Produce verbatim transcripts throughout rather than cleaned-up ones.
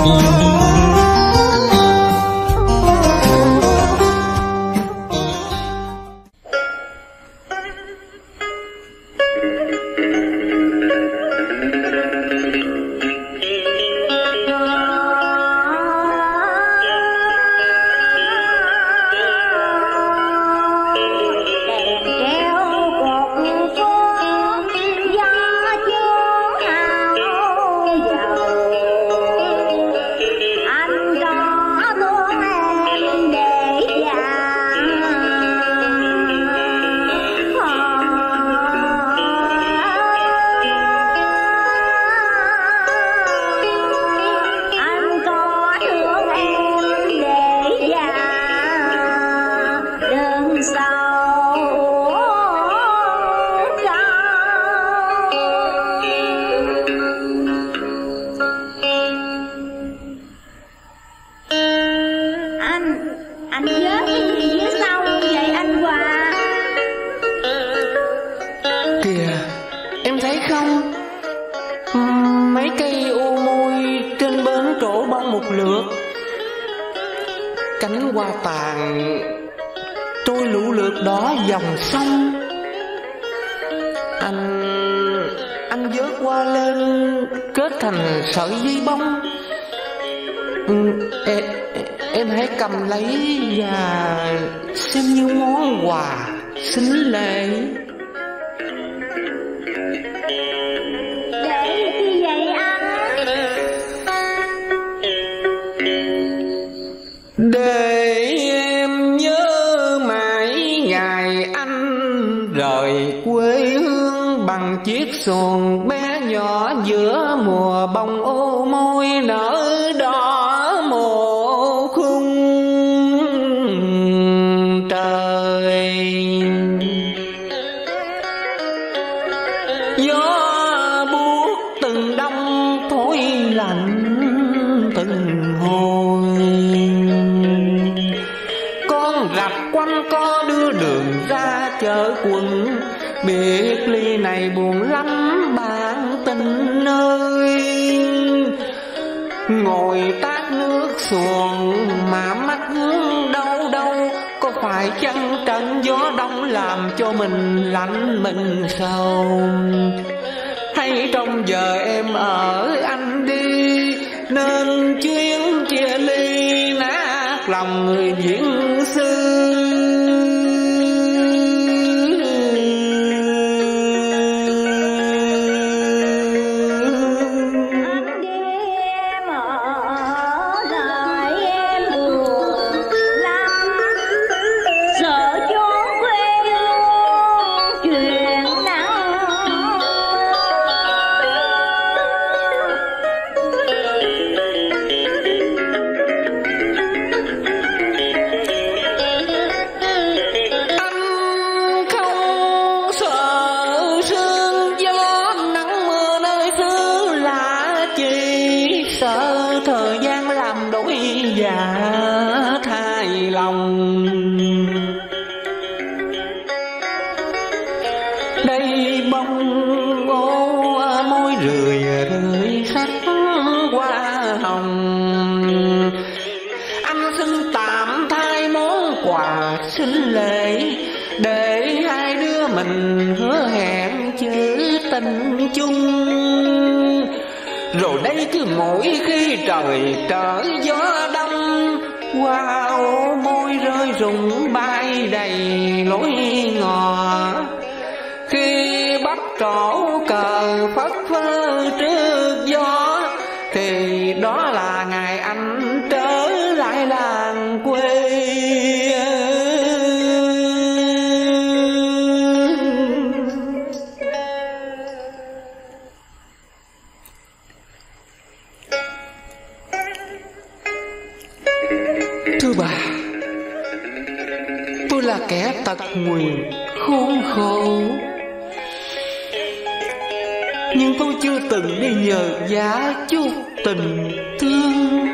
Nhưng tôi chưa từng đi nhờ giá chút tình thương.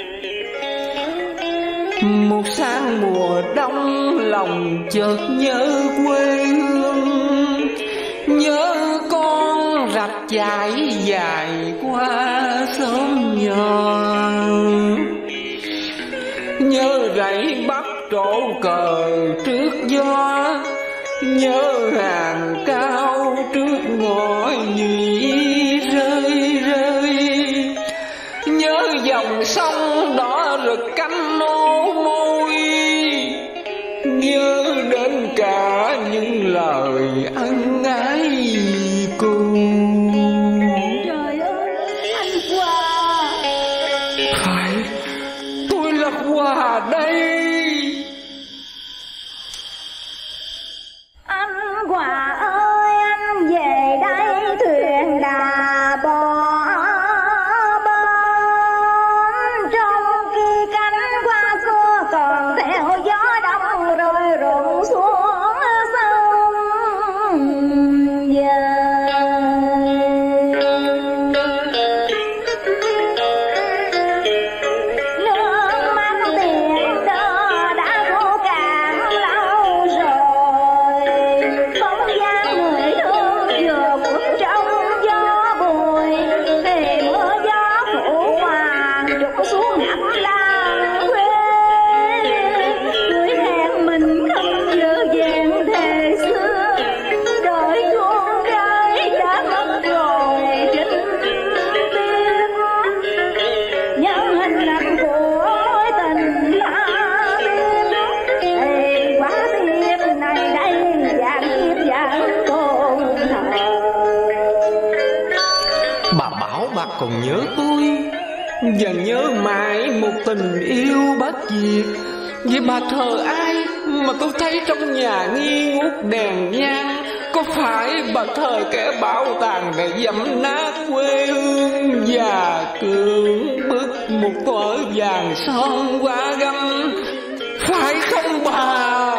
Một sáng mùa đông lòng chợt nhớ quê hương, nhớ con rạch chảy dài qua xóm nhỏ. rẫy bắt trổ cờ trước gió, nhớ hàng cao trước ngõ nhị rơi rơi, nhớ dòng sông đỏ rực cánh ô môi, nhớ đến cả những lời ân ái cùng. Trời ơi, anh Hòa. Phải, tôi là Hòa đây. Anh Hòa ơi, anh về đây thuyền đà bò bến, trong khi cánh hoa xưa còn theo gió đông rồi rụng xuống sông về. Nước mắt tiền đó đã khô cạn lâu rồi, bóng dáng người thương vừa khuất trong gió bụi, thì mưa gió phủ hoàng trút xuống ngập lan quê. Tuổi hẹn mình không giữ vẹn thề xưa, đời thương rơi đã mất rồi trên biên. Nhân hình ảnh của mối tình tha biên, thì quá tiếc này đây vạn kiếp vạn tôn thờ. Bà bảo bà còn nhớ tôi, và nhớ mãi một tình yêu bất diệt. Vậy bà thờ ai mà tôi thấy trong nhà nghi ngút đèn nhang? Có phải bà thờ kẻ bảo tàng để dẫm nát quê hương và cưỡng bức một thỏi vàng son qua gấm, phải không bà?